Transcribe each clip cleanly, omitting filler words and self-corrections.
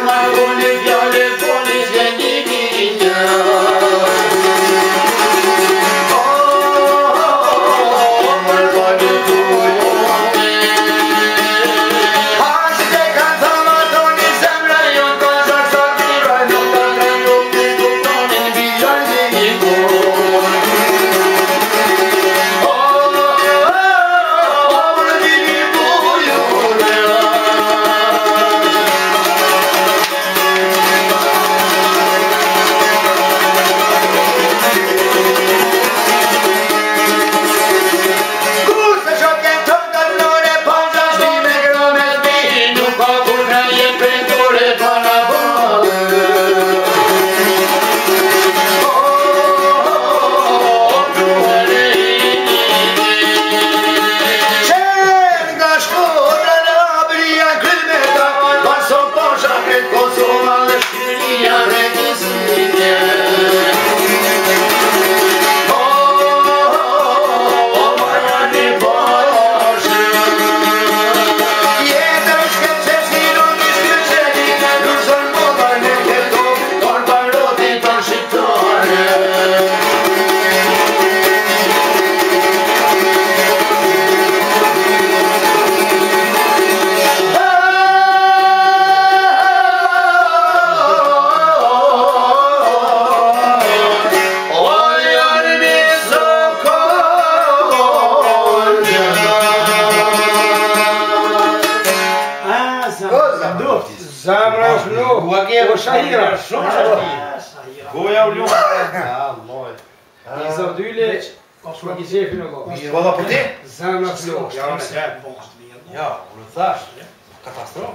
Kolla på det! Samma flås. Ja, och det där. Katastrof.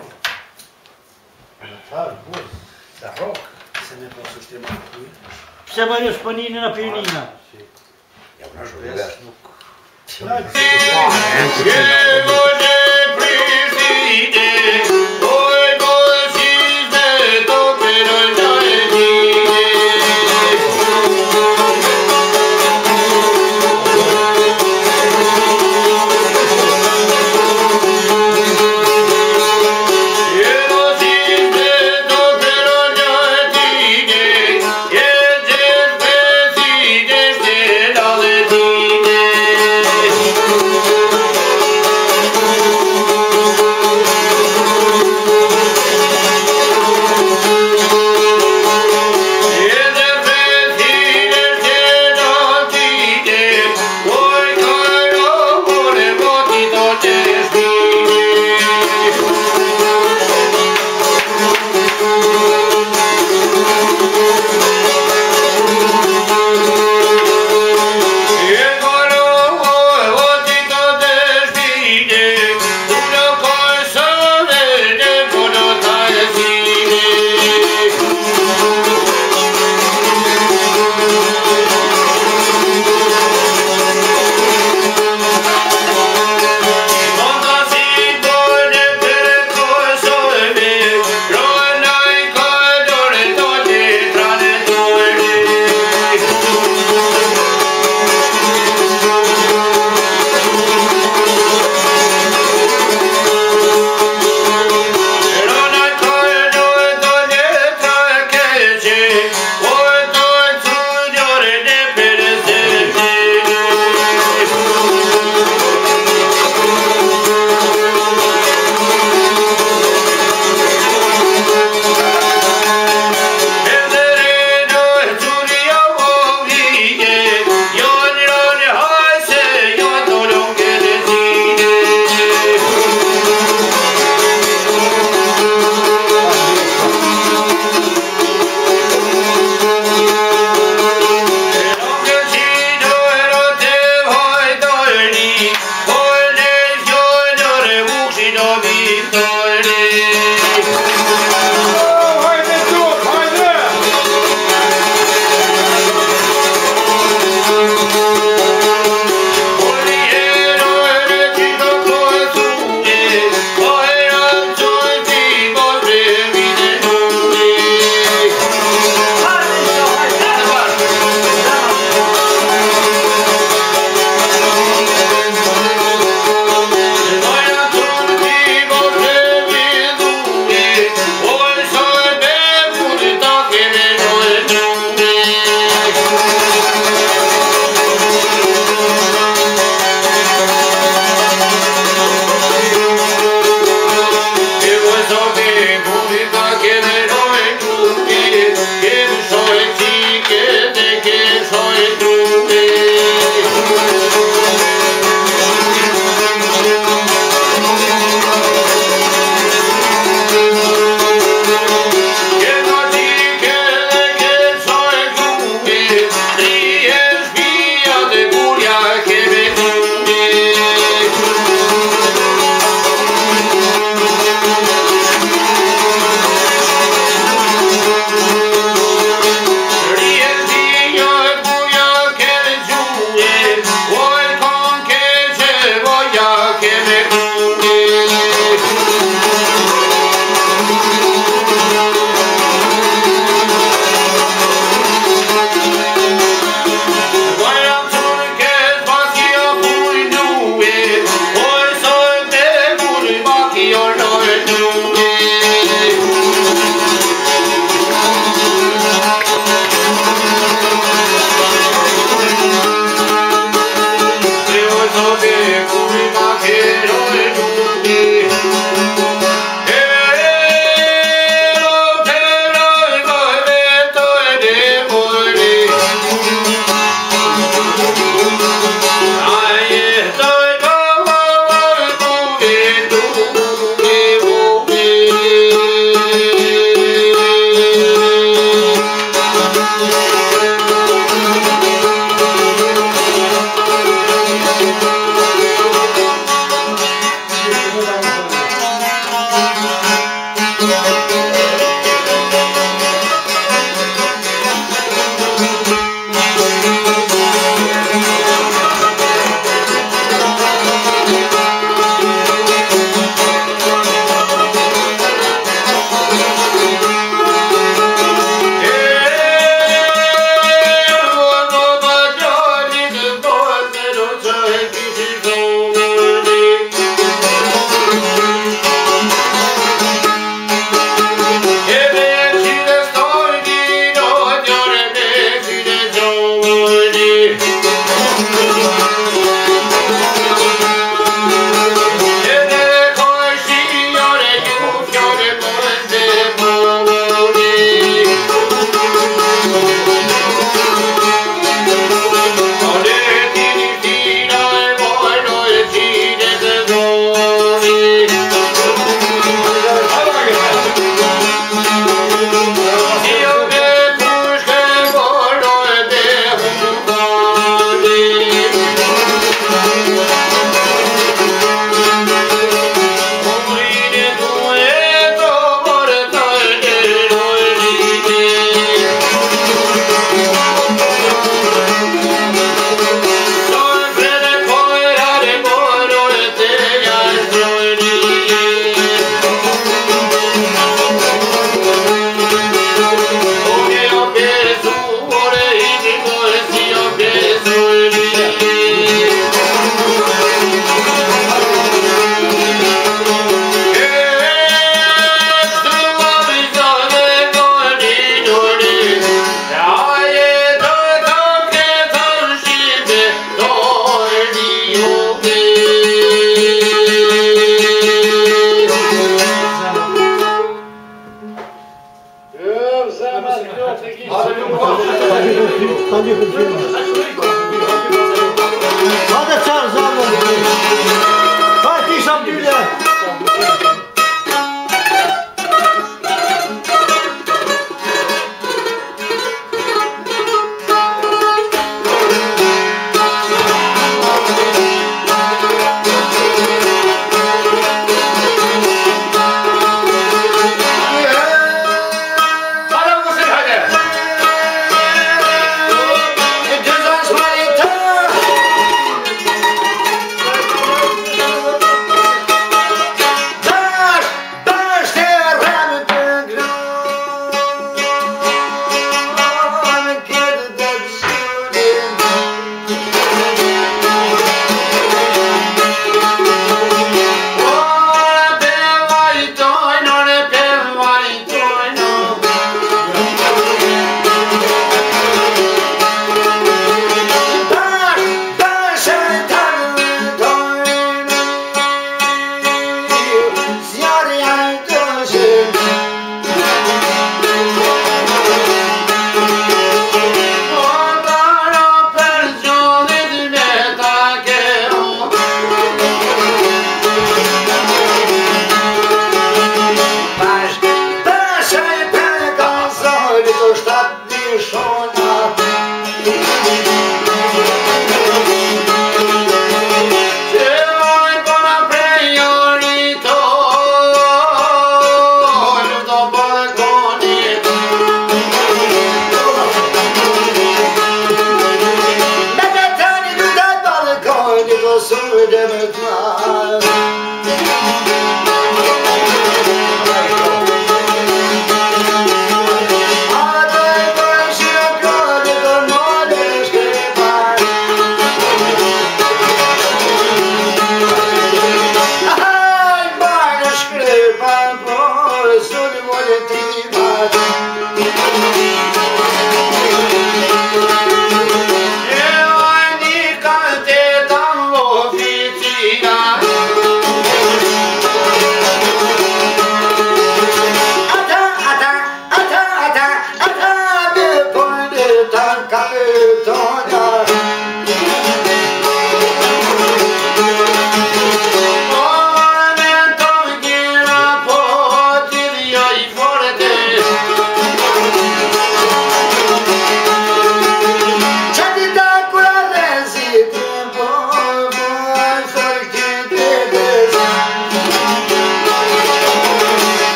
Trzeba już paniny na pianina. Ja proszę, wiesz.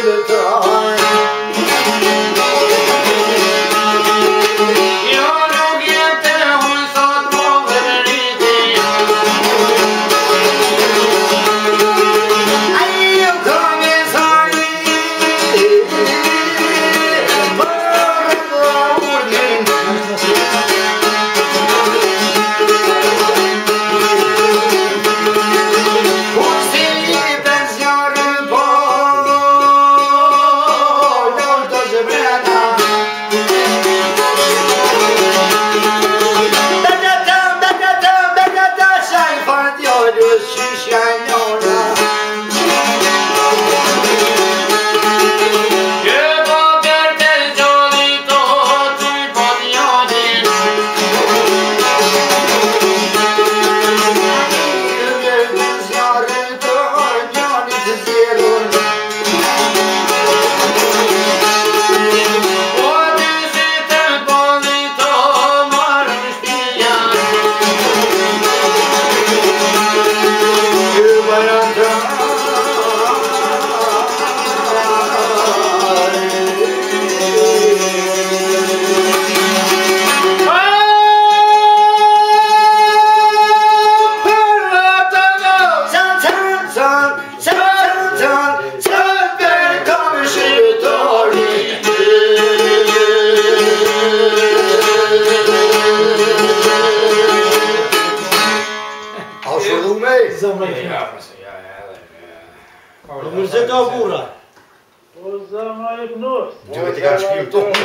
Du vet inte kanske skrivit om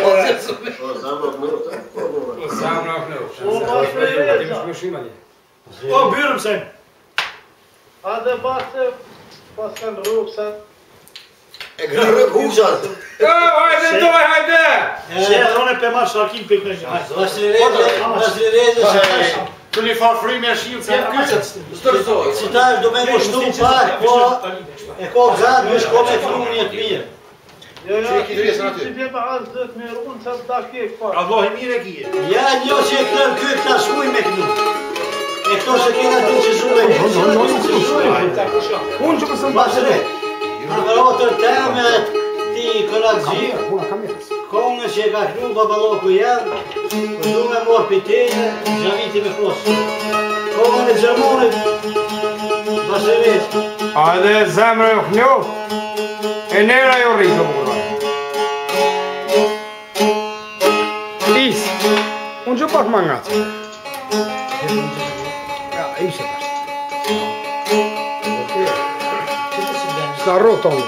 O, biorę sen. Adevărul, Pascal Ruxan. Husan! Haide, doi, haide! Șerone pe masă, achim pe căști. Tu li fa frymja shilë se stërzoj. Si ta është do me më shtu pak, po e ko gzatë, më shko me fru mjetë mirë. Si bje me asë dhëtë me runë, sa të dakje këpar. Allah i mire kje. Ja një që e këtëm këtë këta shkuj me kënu. E këto se kena të që zume. Unë që pësëm Basre, apëratër temet ti këllakzi, kongë që e ka kënu babaloku janë, du me morë për tejnë, gjaviti me kosë. Kongën e gjërmonit, Basre. Hajde zemrë e knjo. E nera jo rritë më kërë. Is. Unë që pak mangat. Ja, ishe bashkë. Sta rotonë.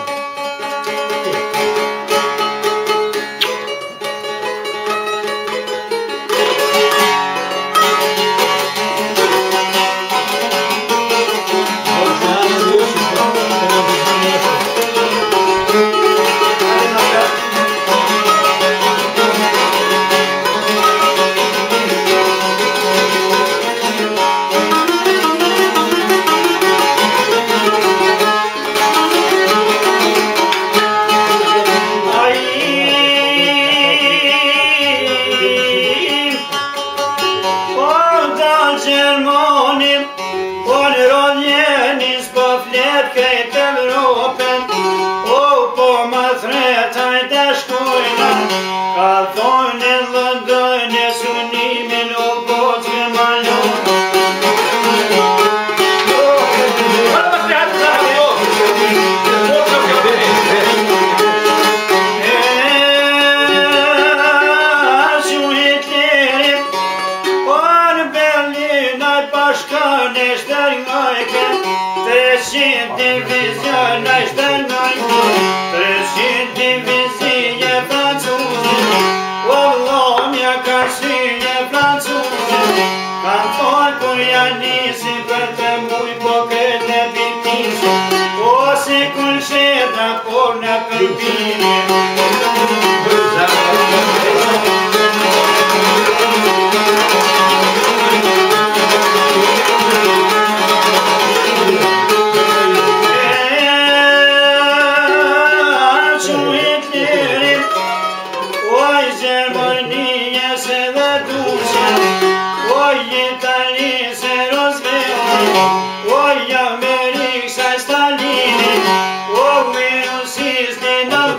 Oj, Amerik sa Stalin, o virus iz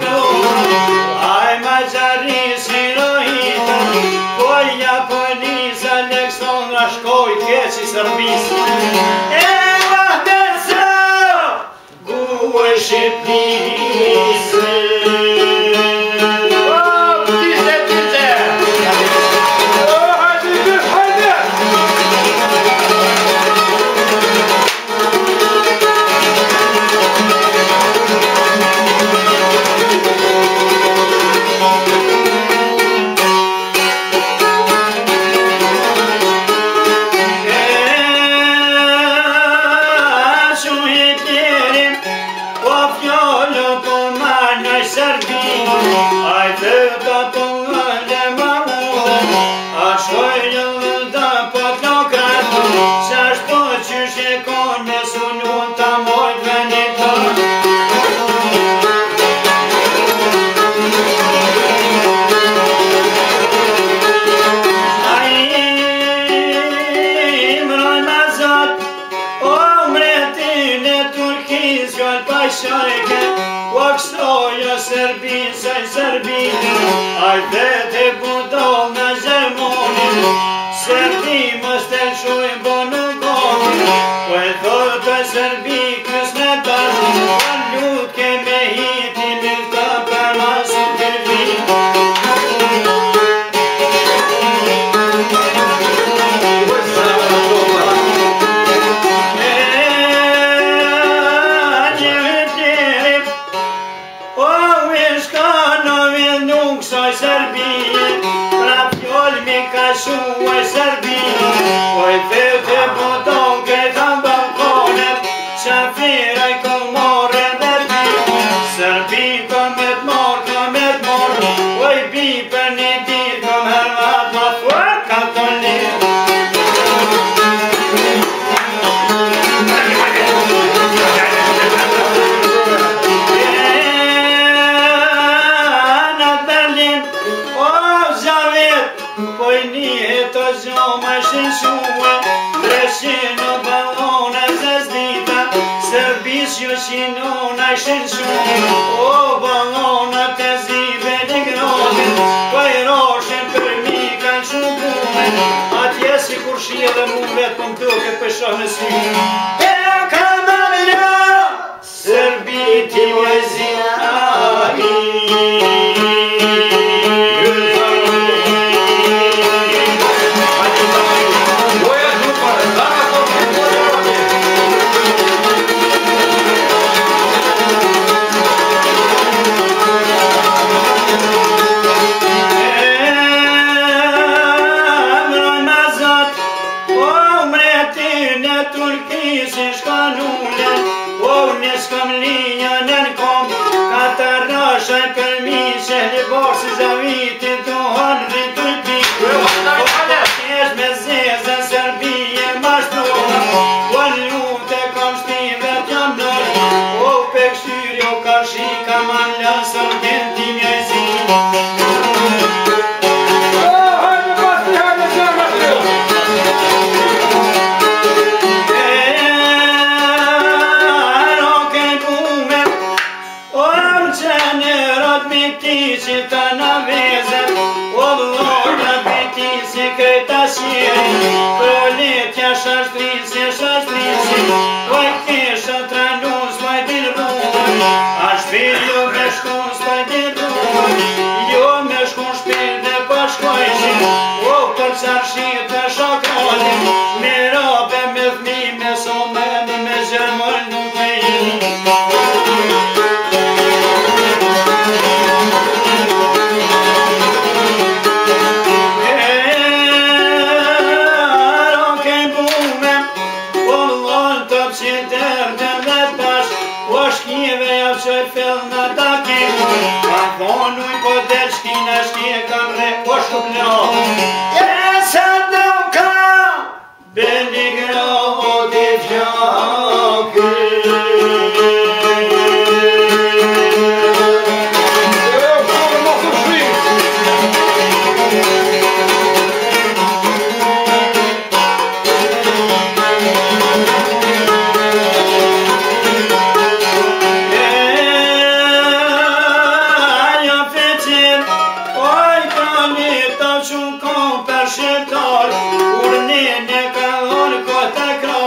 sërbisë. E vahdesa, guë shqipnisë.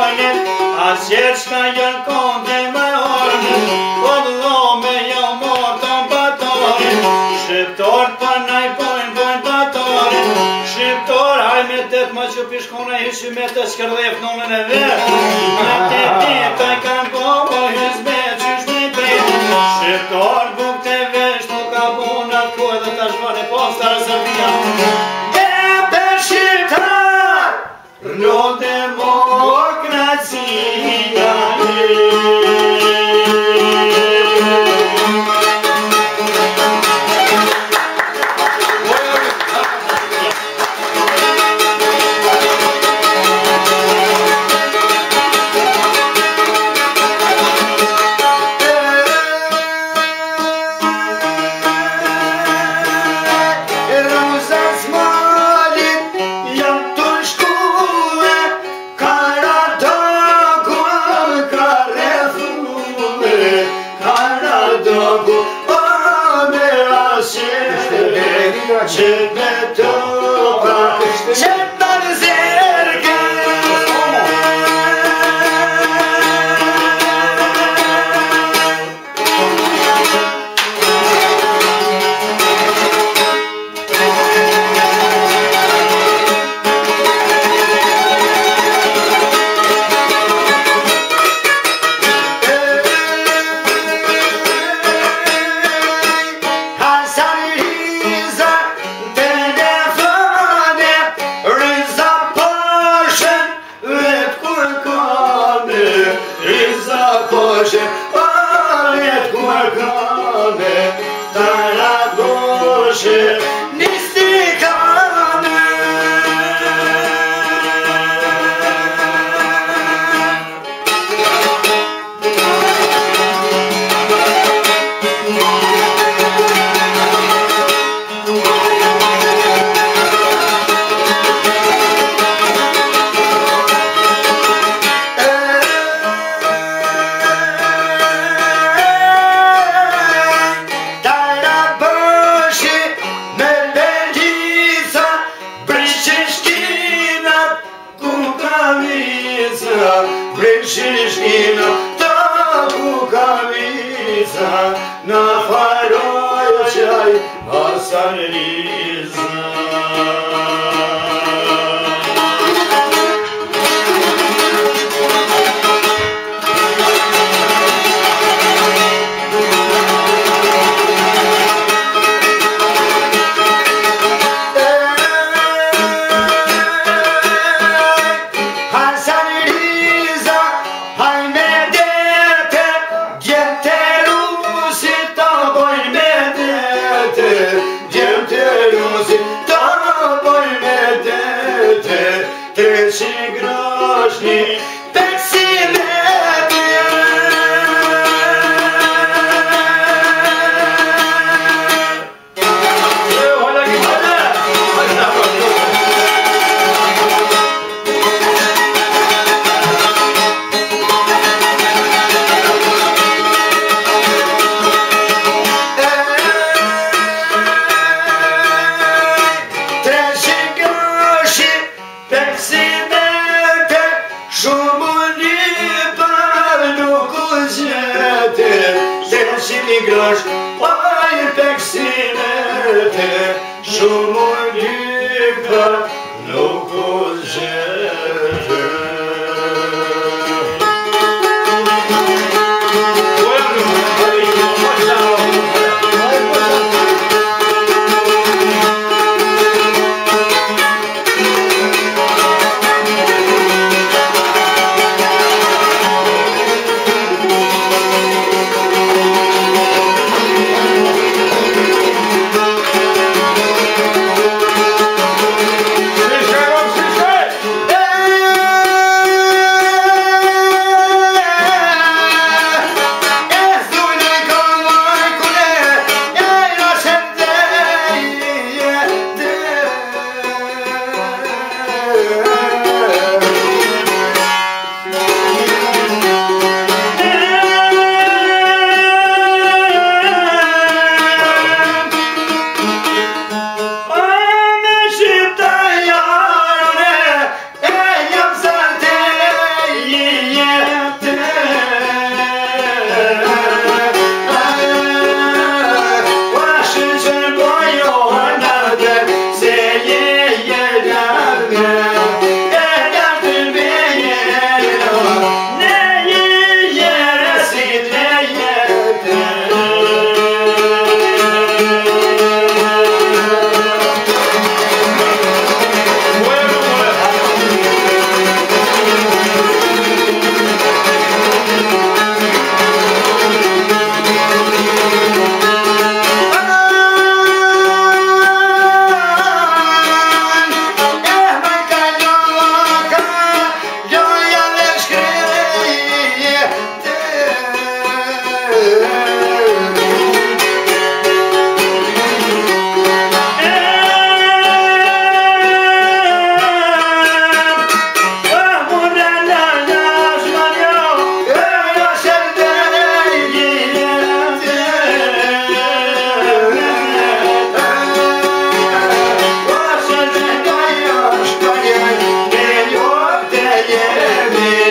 bojnë, asjer shka jën konde me orën, po dhome jo morton patorin, shqiptorët për naj bojnë patorin, shqiptor, haj me tet ma që pishkone ishi me të shkërdhef nëmën e vetë, me të taj kanë bobo hizmet qysh me drejt, shqiptor buk të vesh nuk ka bonat kuaj dhe ta shvane postar Serbia. E për shqiptar, rlo demokracia.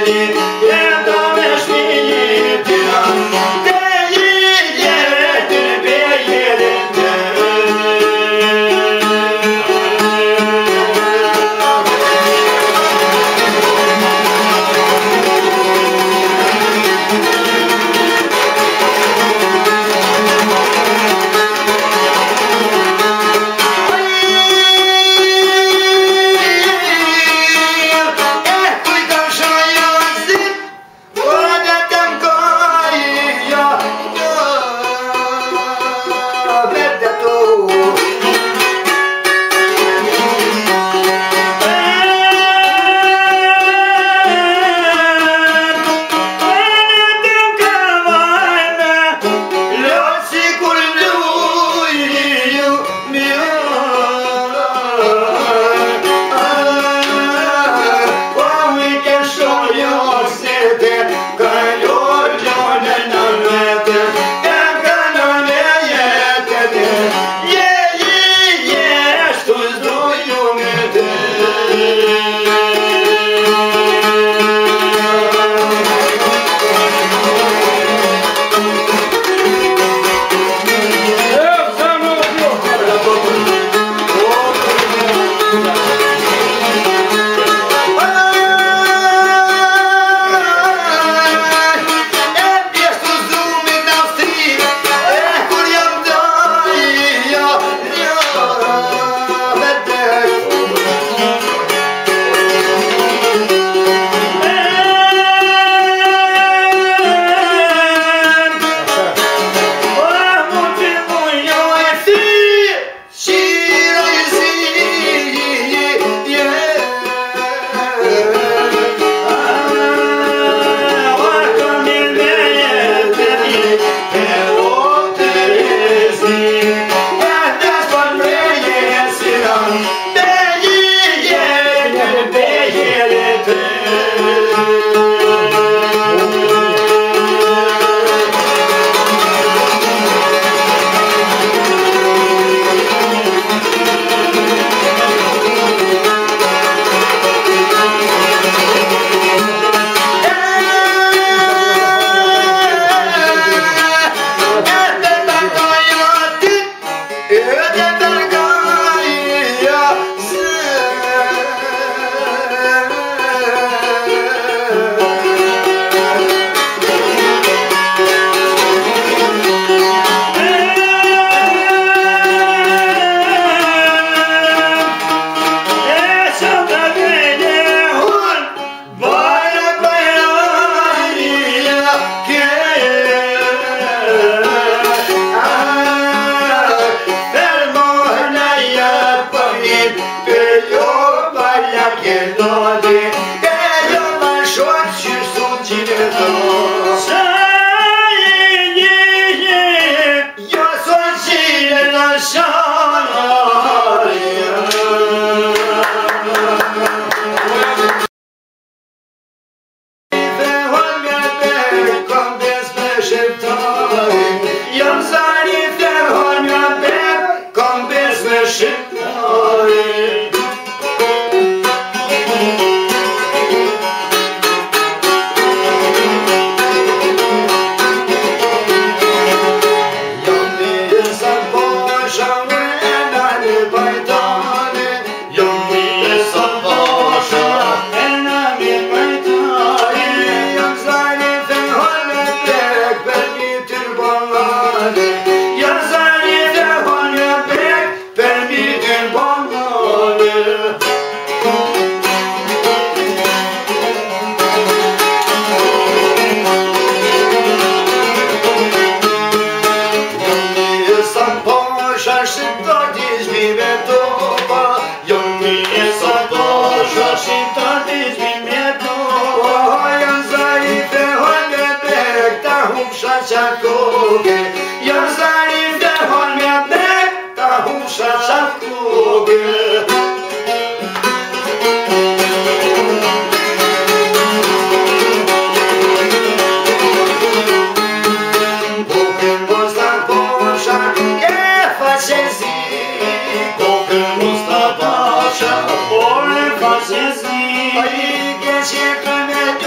Ai, que se come tu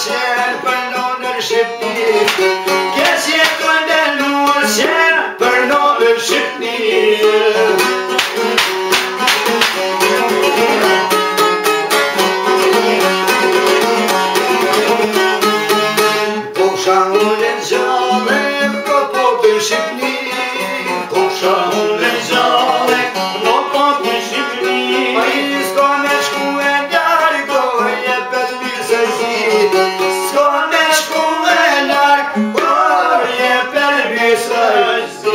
qenë për nonën Shqipni, keq jetën e nuës qenë për nonën Shqipni. Kosha unë e gjallë, po popën Shqipni, kosha unë e gjallë, po popën Shqipni. Pa i s'ka me shku e largo, e për mirë zi, s'ka me shku e largo, e për mirë zi.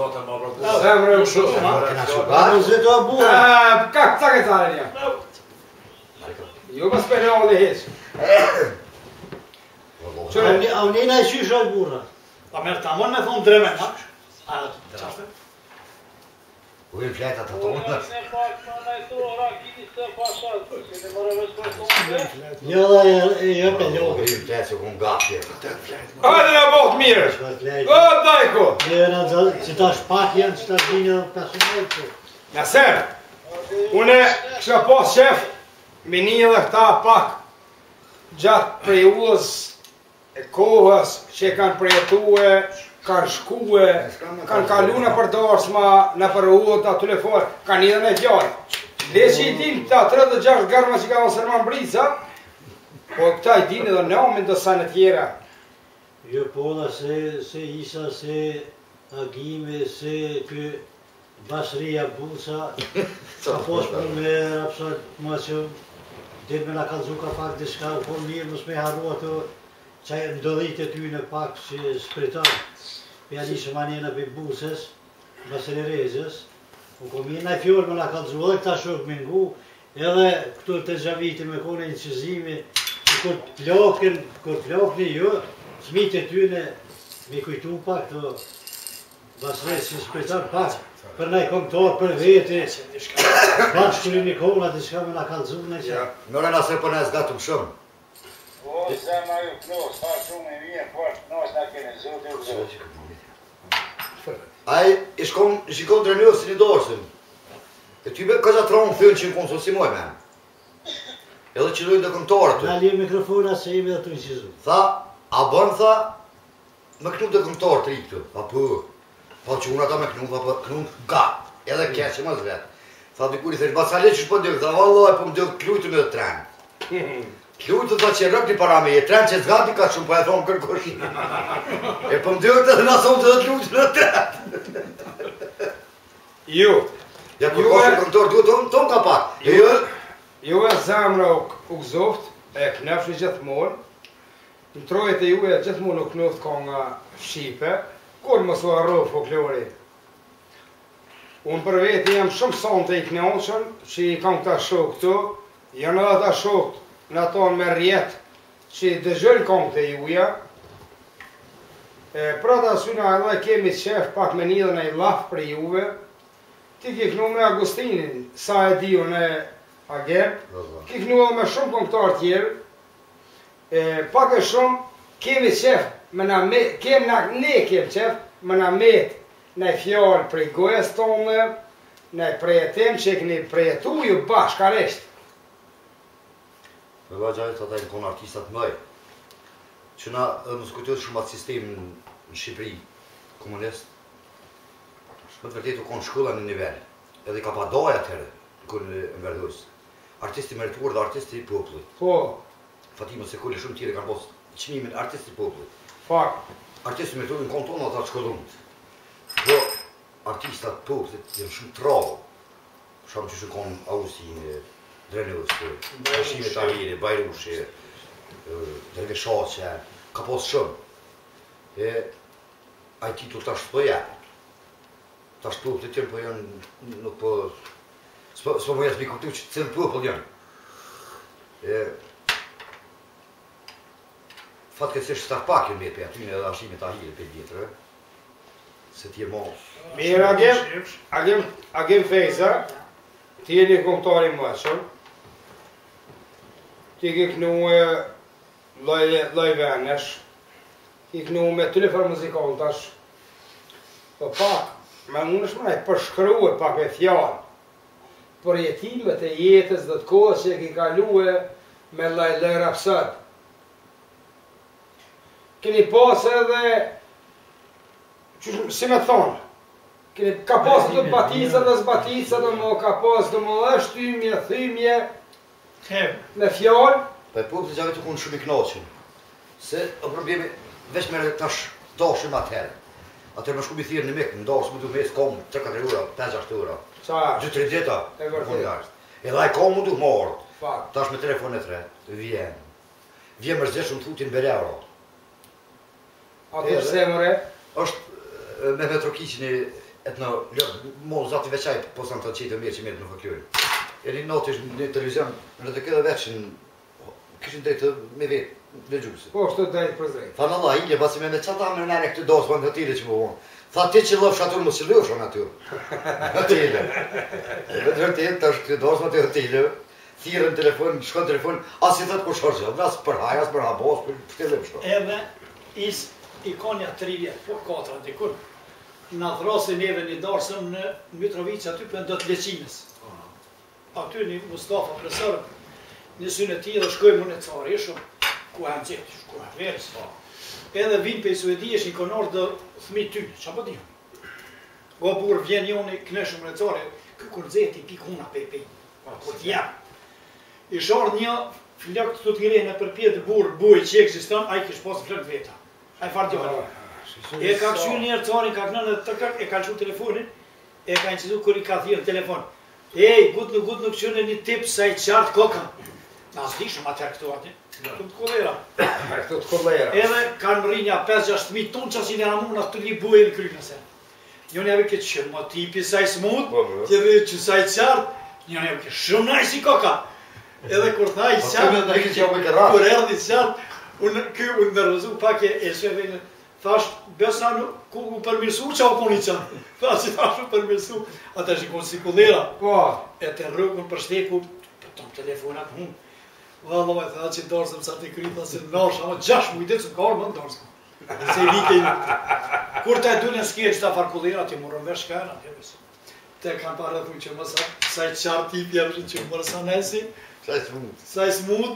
zotën më vërtet. Zemrë u shumë, shumë. Nuk se do bura. Kak, ca ke tharë një? Jo më speriali heq. A unina e qysha e burra. Ta merë ta mën me thonë dreme, ma? Qaste? Ujë fleta të tonë. Jo dhe jo për logë. Ujë fleta që kun gapje. Hajde në bohtë mirë. O, dajko. Njëra që ta shpak janë, që ta dhine dhe personel. Nëse, une kësha pas qef, me një dhe këta pak gjatë prej ullës e kohës që kanë përjetue, kanë shkue, kanë kalu në përdarsma, në për ullët, atë telefon, kanë një dhe me fjallë. Le që i din këta 36 garma që ka në sërman brica, po këta i din edhe namin dhe sanë tjera. Jo pola se isa, se agime, se kë Bashria Busa, ka pos për me rapsat ma që dhe me la kalzu ka pak dhe shka, po mirë mos me harru ato që ndodhit e ty në pak që spritar. Për alisë manjena për Busës, Basri Rezës, po mirë në fjorë me la kalzu edhe këta shok me ngu, edhe këtu të gjaviti me kone në qëzimi, që kur plokni jo, smit e tyne me kujtu pak të Basres që spritar pak. Për nëjë komptor, për veti, pak shkuri Nikola, të shka me nga kalzune që... Mëre nëse për nësë gatëm shumë. O, zema ju knos, fa shumë e vjen, fort knos në kene zote u zote. Aj, i shikon drenërësin i dorësin. E ty me këza tronë thënë që në konsulsimoj me. Edhe që dojnë dhe komptorët të. Nga lirë mikrofona se ime dhe të incizu. Tha, a bënë tha, me kënu dhe komptorët të rikëtu. Tha për. Pa që unë ata me kënu, tha për kënu ga. Edhe keqë më zvetë. Tha dikur i thërë, basale që shpo dëgë, tha valloj, po më dëgë klujtë me dhe trenë. Klujtë tha që rëpti para me, e trenë që zgati ka shumë, pa e thonë kërkosh. E po më dëgë të dhe nason të dhe klujtë me dhe trenë. Ju. Ja për kështë komptorë, duhet tonë ka pak. Ju e zemra u gëzoft, e knefshë gjithmonë. Në trojët e ju e gjithmonë u knoftë ka nga Shqipe, kur më su arro folklori. Unë për veti jam shumë sonë të i knaqën, që i kam këta shok këtu, janë edhe ta shok në tonë me rjetë, që i dëgjën kam të juja. Pra ta syna edhe kemi qef pak me një dhe në i laf për juve, ti ki knu me Agustinin, sa e di unë e Agem, ki knu edhe me shumë komptar tjerë, pak e shumë kemi qef, ne kemi qef, më na met në fjallë prej gojës tonë, në prejetim që e këni prejetu ju bashkarisht. Me vajgjajt të taj në konë artistat mëj, që na më skujtojtë shumë atë sistem në Shqipëri, komunist, më të vërtetë u konë shkolla në nivel, edhe ka pa doja të herë, në kërë në verdhus. Artisti merituar dhe artisti i popullit. Po. Fatimo se kulli shumë tjere kanë posë qmimin artisti i popullit. Fakt. Artisti merituar në konë tonë ata të shkollumët. Po, artistat popullit jenë shumë trallë. Shumë që shukon Ausinë, Drenus, Shime Tahiri, Bajrushi, Dreve Shaqe, ka posë shumë. Aj titull të ashtë për jepë. Të ashtë popullit të tjerë për janë nuk për... Së më jesë mi kuptu që cilë popull janë. Fatkesisht së pak jënë me për aty në edhe Shime Tahiri për vjetër. Se t'je mos. Mirë, Agim Fejza, ti jeni komptari mëqëm, ti ki knu loj venesh, ki knu me telefon muzikantash, po pak, me unë shmëna i përshkruhe pak e fjallë, për jetimet e jetës dhe të kohës që ki kaluhe me loj rapsat. Keni pas edhe, si me thonë, ka pas të batica dhe zbatica dhe mo ka pas dhe mo dhe shtymje, thymje, me fjallë. Pa e popullit gjave të kunë shumë i knaqin. Se o problemi, veç me tash dashim atëherë. Atëherë më shku mi thirë në mikë, në dashë më du me esë komë 3-4 euro, 5-6 euro. 2-3 djeta, edhe aj komë më du marë. Tash me telefon e tre, vjen. Vjen më rëzeshë më thutin bere euro. Atër se mëre? është me Metrokicin në mos zati veçaj, po sa të qitë mirë që mirë në fakturin. E një notë ishtë në televizion, në të këtë veçin, këshin drejtë me vetë, në gjusë. Po, shtë drejtë për drejtë. Tha në Allah, inge, basi me qata me nene këtë dosë, për në të tire që më vonë. Tha ti që lëfsh atur më si lëfsh anë atyr. Në tile. Vetë vërtet, të është këtë dosë më të tile, thirën telefon, shkon telefon, as i thët ku shorë, as për haj, as për habos, për të lëfsh. Edhe i konja 3 vjetë, po 4 dikur. Në thrasin neve një darsëm në Mitrovic aty për ndët leqinës. Aty një Mustafa Presërë, një synë e ti dhe shkojmë unë e cari, ishëm, ku e më gjithë, ku e verës. Edhe vinë për i Suedi, është një konar dhe thmi tynë, që apë dijo? Go burë vjen njën i kneshëm në cari, kur zeti pikuna pe, kur t'jam. I sharë një flëk të të ngrejnë për pjetë burë, bujë që eksiston, a i kishë posë flëk veta. A i farë djohë. E ka këshu njerë carin, ka kënë dhe tërkër, e ka lëshu telefonin, e ka incidu kër i ka thirë në telefon. Ej, gut nuk qënë një tip sa i qartë koka. Na s'dishëm atër këtu ati, këtu të kolera. Edhe kanë më rinja 5-6 tonë që si njëra muna të li buje në krynë nëse. Njën jave këtë që më tipi sa i smut, tjeve që sa i qartë, njën jave këtë shumë na i si koka. Edhe kur tha i qartë, kur erdi i qartë, unë nërëzu pak e shëve thash, besa ku u përmirësu që u koni qanë. Thash që thash u përmirësu, ata është i konë si kolera. E të rrugën për shteku, për tonë telefonat hunë. Valla e tha që darsëm sa të kryta se nash, ama 6 mujtet që ka orë më në darsëm. Se i vite i vite. Kur të e du në skje që ta far kolera, ti morën vesh shkajnë, atje besë. Te kanë pare thuj që mësa, sa i qartë tip jemi që mërë sa nesi. Sa i smut.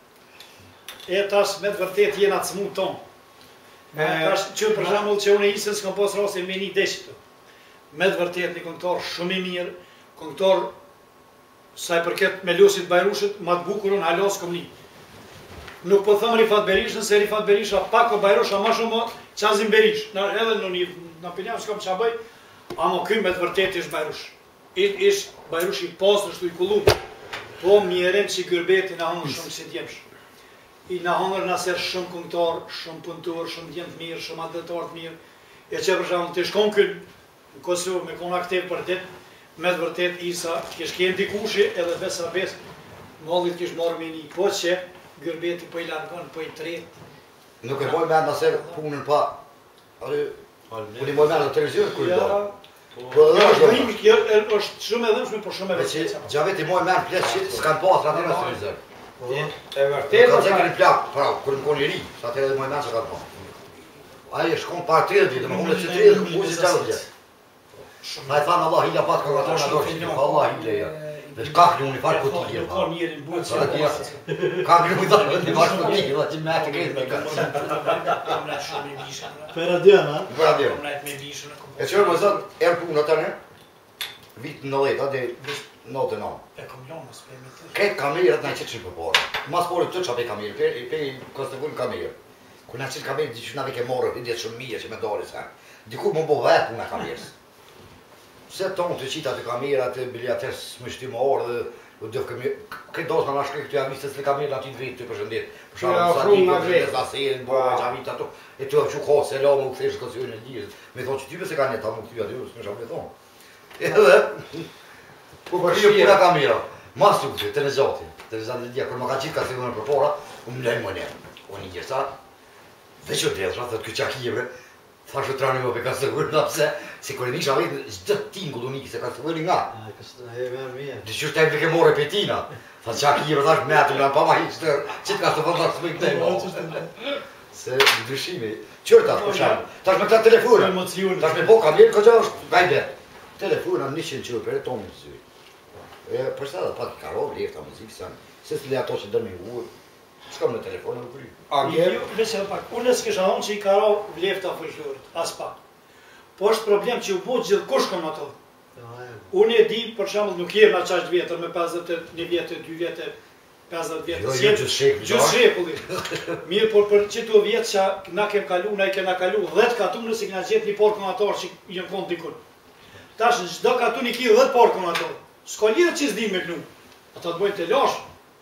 E tash me të vërtet jena të smut tonë. Tash që për shambull që unë e isën s'kam pas rase me një deshi të. Me të vërtet një këngëtar shumë i mirë, këngëtar sa i përket me Losit Bajrushit, ma të bukurën halas kom një. Nuk po thëmë Rifat Berish, nëse Rifat Berisha pak o Bajrusha ma shumë Qazim Berish. Edhe në opinion s'kam qa bëj, ama këj me të vërtet ishtë Bajrush. Ishtë Bajrush i pasër, shtu i kullum. Po mjerem që i Gërbeti në hangër shumë si t'jemsh. I në hangër nëser shumë këngëtar, shumë punëtor, shumë djenë të mirë, shumë atletar të mirë. E që për shumë të shkon kënë në Kosovë me konë aktiv për ditë, me të vërtet Isa kish kënë dikushi edhe besa bes, mallit kish marrë me një, po që Gërbeti po i largon, po i tretë. Nuk e boj me nëse punën pa, unë i boj me në televizion kërë do. është shumë e dhëmshme, por shumë e vërtet. Gjavet i boj me në plesë që s'kanë pas në në televizion. E vërtet, Ka zekën i plak, pra, kërë në konë i ri, sa të edhe i boj me në që ka pas. Aje shkon pa 30 ditë, më hunë që 30 këmë bujë që 30 ditë. Na i thanë Allah hila patë kërë atër në dorë, Allah hila ja. Dhe shkak një unë i farë këtë tje. Nuk ka njerën buët që Ka një unë i farë këtë tje, dhe që me të krejtë me ka. Omlet shumë i vishën. Per adion, ha? Për adjerë. Omlet me vishën. E qërë më zëtë, erë punë të në, vitë në leta, dhe notë në. E kom lonë, s'pe me të. Këtë kamerët në qëtë që për porë. Mas porë të që pe kamerë, pe i kostëvun kamerë. Kër në qëtë kamerë, që në veke morë, i djetë shumë mije që me dori sa. Dikur më bo vetë punë në kamerës. Se tonë të qita të kamerat, të biljatës më shtimë orë dhe dëfë këmë... Këtë dosë në nashkri këtë javistës të kamerë në aty të vitë të përshëndet. Për shumë sa ti përshëndet zaserin, bërë, gjavit ato. E të që ka se la më u këtheshë këtë sërën e gjirët. Me thonë që type se ka një ta më këthy aty, s'me shumë me thonë. Edhe... Po përshë puna kamera. Mas të këtë, të në zati. Të në zati dhja, kër më ka qitë ka thivënë për para, më lejnë më njerë. O një gjërësa, dhe që dredhra, thët këtë qakibre, thashë të trani më pe ka sëgurë nga pëse, se kërë nisha vetë gjithë tingull unikë, se ka sëgurë nga. Dhe që shtë e ke more pe tina, thashë qakibre, thashë me atë nga pa ma hiqë tërë, qitë ka së të thashë të mëjtë të se ndryshimi, qërta, për shamë, thashë me këta telefonë, thashë me po kamerë, ka gja është gajde. Telefonë 100 qërë për e tonë në zyri. Përsa dhe pak i karo, lefta muzikë, se s'le ato që dërme i uë, s'kam në telefonë në kry. Unë s'kisha honë që i karo lefta folklorit, as pak. Po është problem që u po gjithë kush kom ato. Unë e di, për shambull, nuk jem në qashtë vjetër, me 51 vjetë, 2 vjetë, 50 vjetë. Jo, Gjusë shekulli. Mirë, por për qëto vjetë që na kem kalu, na i kena kalu 10 katunë, nëse kena gjithë një porkonator që i në konë dikun. Tash në gjdo katun i ki 10 porkonator. S'ka lidhë që s'di me knu. Ata të bojnë të lash.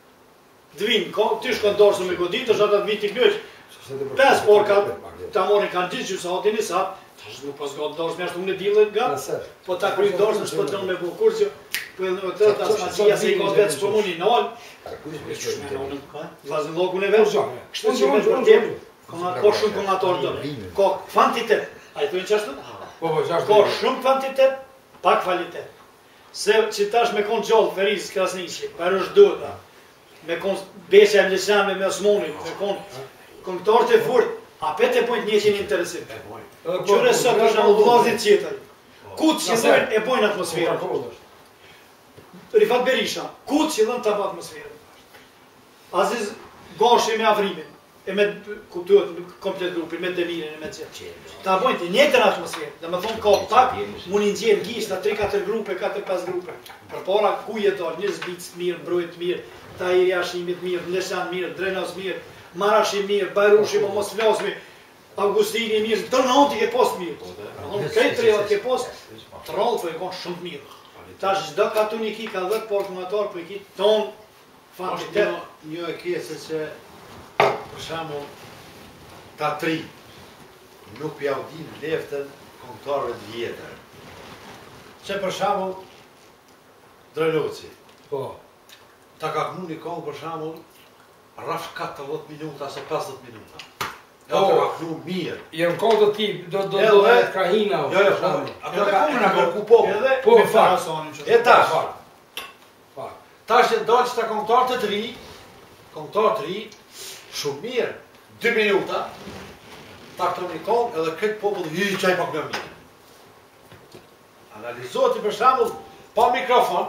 Dvinë, ty shkon dorësë me goditësh, ata të vinë t'i knëq. 5 porka, ta morin kanë gjithë gjusë, ati një sa, Nuk po s'ka dorës me ashtu unë e dillën nga, po ta kryj dorës s'po don me bu kurgjë, po edhe të tasmacia se i ka vetë s'pomuni nal. Vazhdon e vetë. Kështu që me vërtet, ka shumë konator do. Ka kvantitet. Ai thonë çashtu? Po, Ka shumë kvantitet, pa kvalitet. Se që tash me kon gjallë Feriz Krasniqi, për është duhet, me kon Besha e Mlesame me Osmonin, me kon këngëtarët e furt, a pete pojnë njëqin interesim. Qyre sot është në vllazit tjetër. Kutë që dhejnë e bojnë atmosferën. Rifat Berisha, kutë që dhejnë të bë atmosferën. Aziz Gashi me Avrimin, e me kuptuat komplet grupin, me Demirin e me qëtë. Ta bojnë të njëtën atmosferë, dhe me thonë ka tak, mund i nxjerë gishta 3-4 grupe, 4-5 grupe. Për para ku jeton, një zbicë mirë, mbrojt mirë, Tahiri Hashimit mirë, Mleshan mirë, Drenos mirë, Marashi mirë, Bajrushi, mos flasmi, Augustini mirë, të nëti ke post mirë. Këtë trevat ke post, trallë e ka shumë mirë. Tash çdo katunik ka 10 portumator, po i ki ton kvantitet. Një e kese që, për shembull, ta tri nuk pjaudin leftën kombëtarëve të vjetër. Që për shembull, Drejloci. Po. Ta ka kënu një kongë për shembull, rraf 40 minuta ose 50 minuta. Ja ta ka kënu mirë. Jem kohë të ti, do vetë krahina. Jo, ato ka kënu në kërku popë. Po, me farasonin që. E tash. Tash e dalë që ta kombëtarë të ri, shumë mirë, 2 minuta, ta këto një kongë edhe këtë popull qaj pak në mirë. Analizohet i për shembull, pa mikrofon,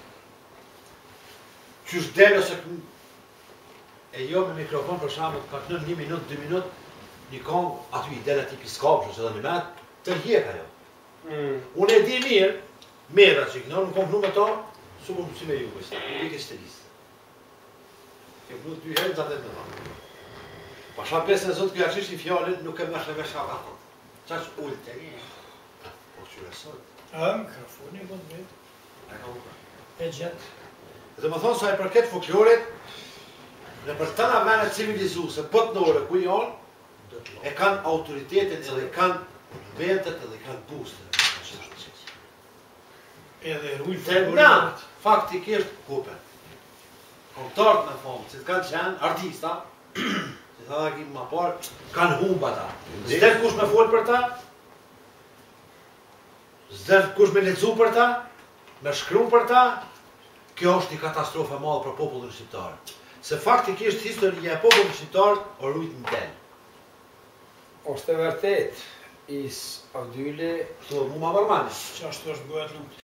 qysh delë ose e jo me mikrofon për shembull, ka kënë 1 minutë, 2 minutë, një kongë, aty i delë ati piskapë, ose edhe një metë, të hjek ajo. Unë e di mirë, mera që kënë, në kom pru me ta, su kom si me ju kësë, në vike që të listë. Ke pru 2 herë, të atë me ta. Pasha pesën e zotë këja qështë i fjallin, nuk e mëshle me shkaratët. Qa që ullë të një, po qyre sot. Mikrofoni e bëndë vetë. E gjetë. Dhe më thonë sa e përket folklorit, në për të nga mene civilizuse, botnore ku janë, e kanë autoritetin edhe i kanë vendet edhe i kanë bustën. Edhe rujë Të na, faktikisht, kupen. Kombëtarët me fomë, që të kanë qenë artista, që të da kimë ma parë, kanë humba ta. Zden kush me folë për ta, zden kush me lecu për ta, me shkru për ta, kjo është një katastrofë e madhe për popullin shqiptar. Se faktikisht historia e popullit shqiptar o rujt në del. Është e vërtet, is Avdyli, Mu ma përmani. që ashtu është bëhet lumë.